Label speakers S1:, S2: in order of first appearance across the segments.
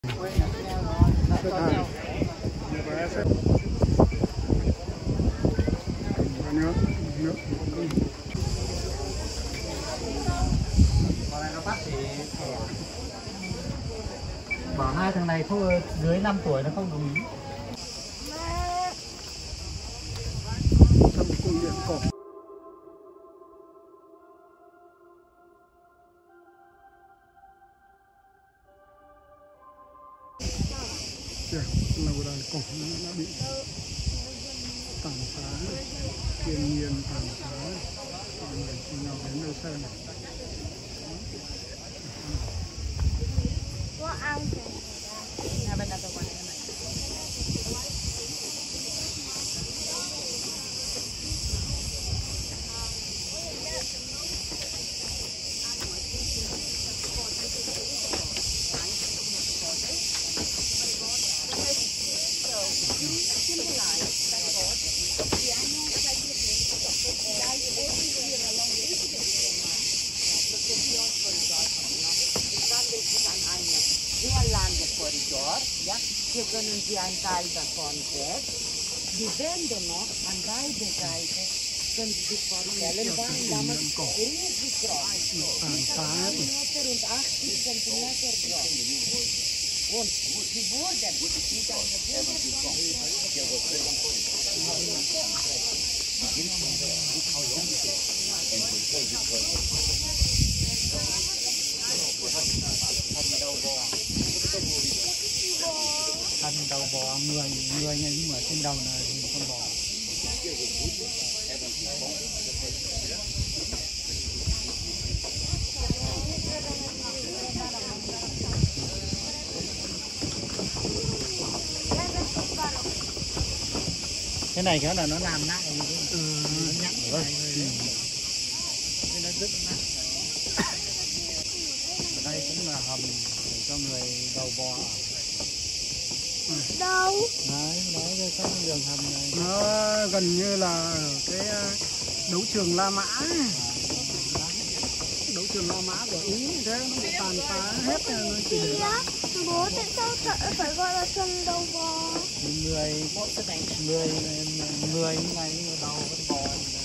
S1: Bảo hai thằng này không dưới 5 tuổi nó không đồng ý.
S2: Trong cung điện cổ. Lầu đài cổ đã bị tàn phá, thiên nhiên tàn phá. Mọi người cùng nhau đến đây xem này.
S3: Ja, hier können Sie einen Teil davon weg. Die Wände noch an beide Seiten können Sie sich vorstellen, waren damals riesig groß. 1,80 Zentimeter groß. Und die wurden mit
S1: Thân đầu bò, người này nhưng mà trên đầu là hình con bò. Cái này kéo là nó làm nặng rồi chứ. Nó nhẵn rồi. Nó rất nặng. Ở đây cũng là hầm để cho người đầu bò.
S4: Đâu?
S1: Đấy, cái đường hầm này.
S2: Nó gần như là cái đấu trường La Mã. Đấu trường La Mã của Ý thế nó bị tàn phá hết rồi. Nó chỉ để
S4: á, bố tại sao phải gọi là sân đầu bò?
S1: Người như này đầu con bò.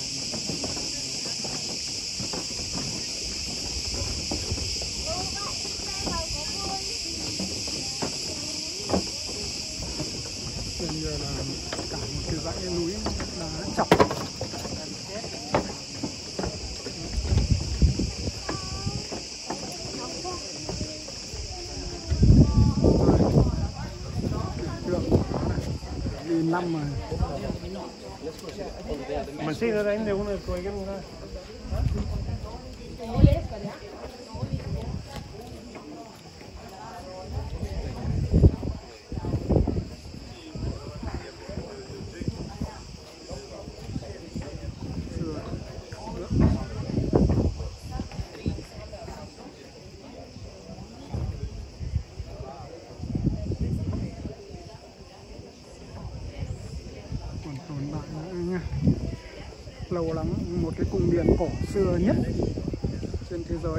S2: Bây giờ là cả một cái dãy núi đá chọc. Đi năm rồi.
S5: Ma sì, la rende uno dei tuoi che non ha.
S2: Còn tồn tại nữa nha. Lâu lắm, một cái cung điện cổ xưa nhất trên thế giới.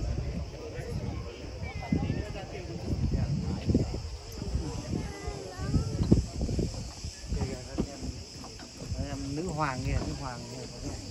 S1: Nữ hoàng kìa, nữ hoàng kìa.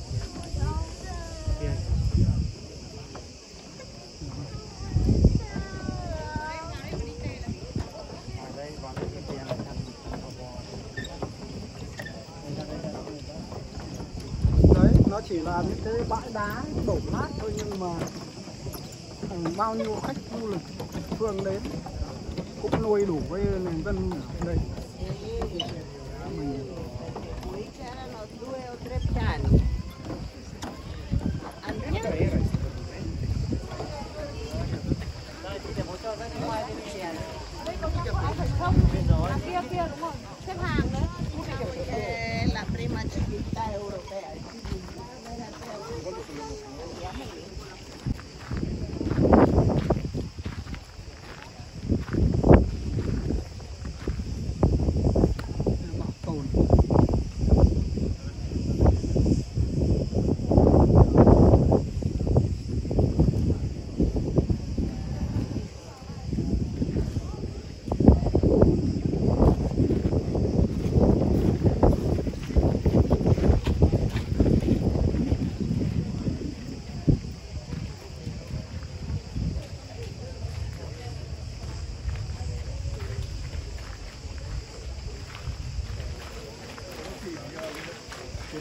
S2: Đấy, nó chỉ là những cái bãi đá đổ nát thôi, nhưng mà bao nhiêu khách du lịch phương đến cũng nuôi đủ với nền dân ở đây.
S4: Kia đúng không? Xếp hàng đấy.
S3: la prima città europea.
S2: Bảo tồn.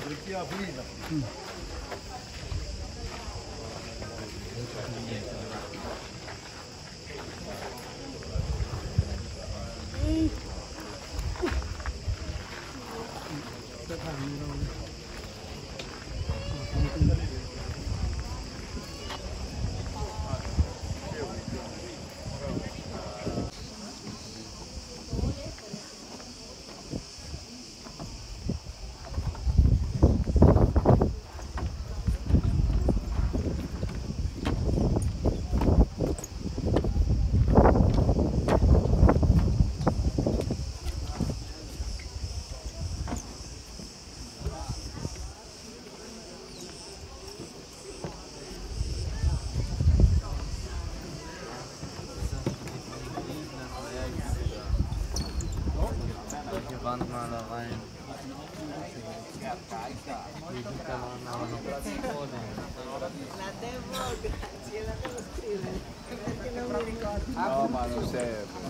S2: xếp hàng đi đâu
S6: Wand mal da rein. No, ma non serve.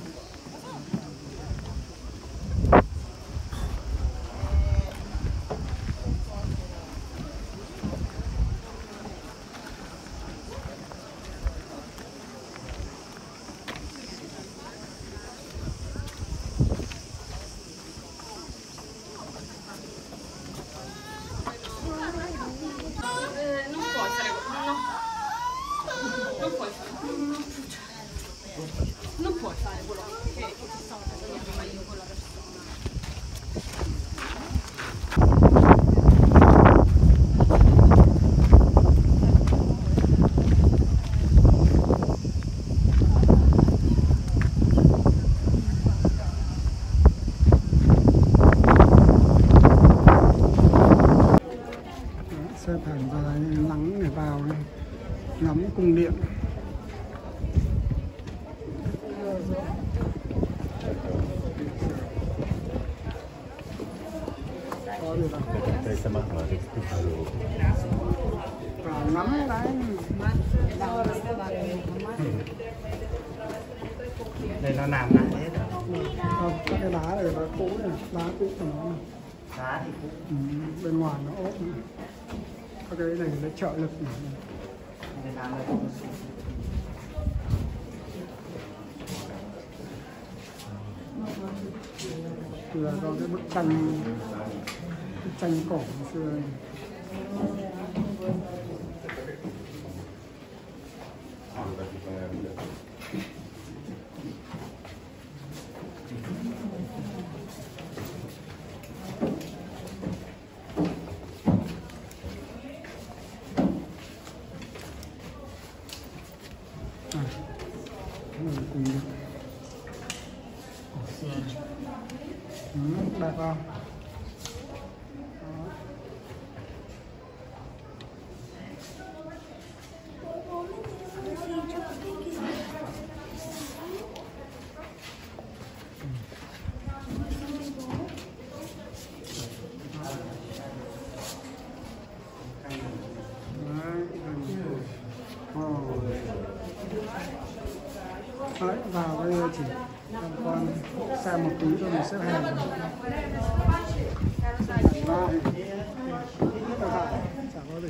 S7: Non puoi fare quello che ti stavo facendo prima io con la persona.
S2: xếp hàng dài nắng để vào ngắm cung điện. Có được không? Vào ngắm cái
S1: Đây nó làm lại hết rồi.
S2: không, các cái đá này là cũ này, đá cũ của nó này.
S1: Đá thì cũng
S2: Bên ngoài nó ốp này. Các cái này là trợ lực này.
S1: để làm lại cũng
S2: Là do cái bức tranh cổ xưa này. Cùng được. Đẹp không? Đấy, vào đây chỉ tham quan xem một tí rồi mình xếp hàng. Chả có gì.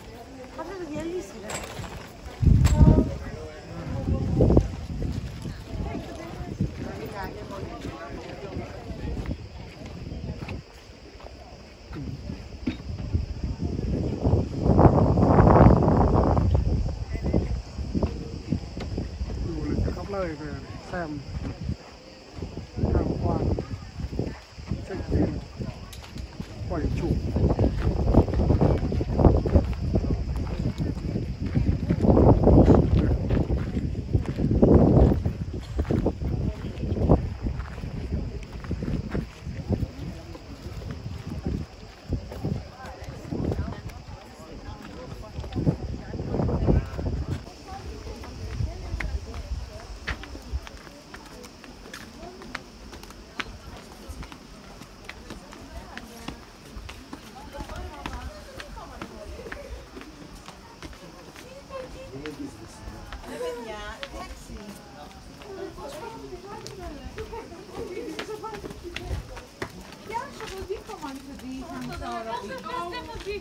S2: Du lịch khắp nơi về xem tham quan check in quẩy chủ.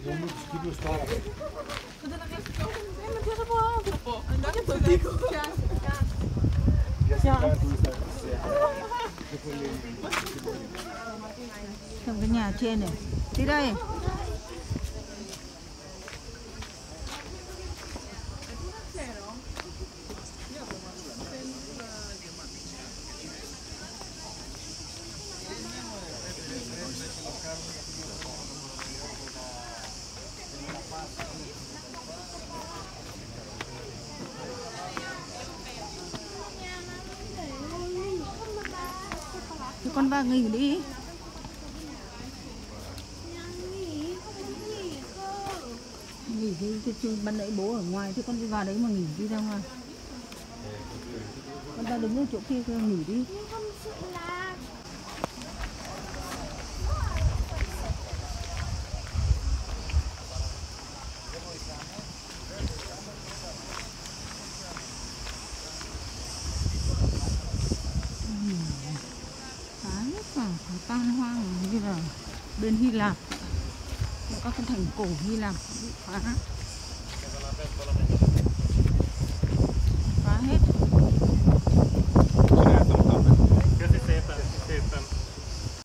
S8: Trong cái nhà trên này. Đi đây. Thì con vào nghỉ đi. Nghỉ thì ban nãy bố ở ngoài thì con đi vào đấy mà nghỉ đi ra ngoài. Con ta đứng ở chỗ kia nghỉ đi. Phá hết cả, tan hoang như là bên Hy Lạp, các cái thành cổ Hy Lạp bị phá hết.